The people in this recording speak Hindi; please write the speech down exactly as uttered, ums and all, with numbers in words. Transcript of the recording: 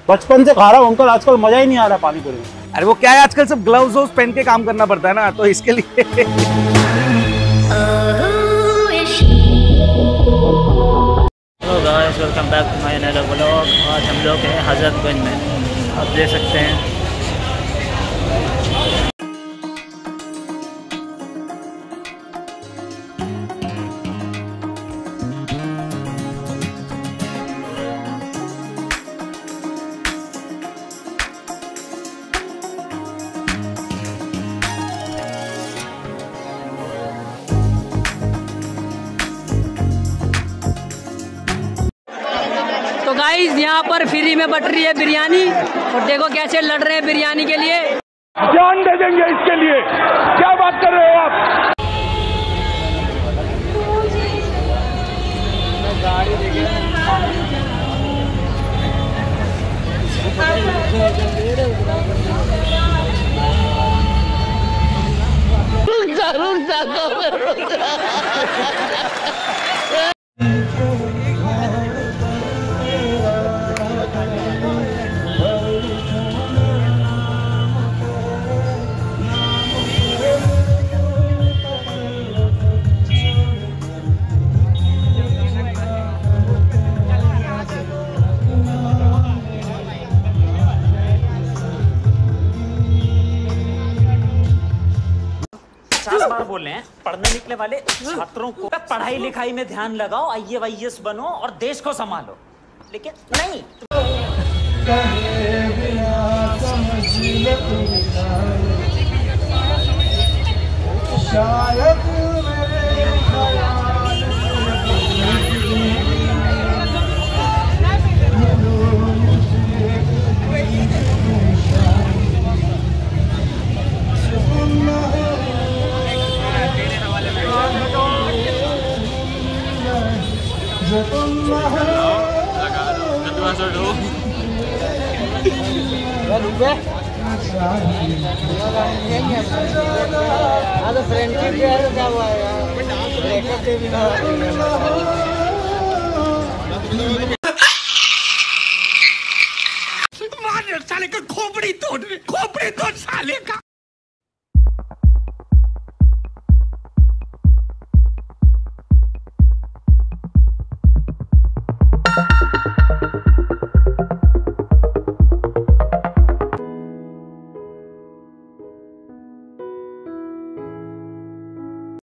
बचपन से खा रहा हूँ अंकल, आजकल मजा ही नहीं आ रहा पानी पूरी में। अरे वो क्या है, आजकल सब ग्लव्स व्स पहन के काम करना पड़ता है ना, तो इसके लिए। Hello guys, welcome back to my another vlog. आज हम लोग हैं हजरतगंज में, आप देख सकते हैं। तो गाइस यहाँ पर फ्री में बट रही है बिरयानी, और देखो कैसे लड़ रहे हैं बिरयानी के लिए। जान दे देंगे इसके लिए, क्या बात कर रहे हो आप? पचास बार बोल रहे हैं पढ़ने निकले वाले छात्रों को पढ़ाई लिखाई में ध्यान लगाओ, आई ए वाई एस बनो और देश को संभालो, लेकिन नहीं। साले का खोपड़ी तोड़ खोपड़ी तोड़ साले का।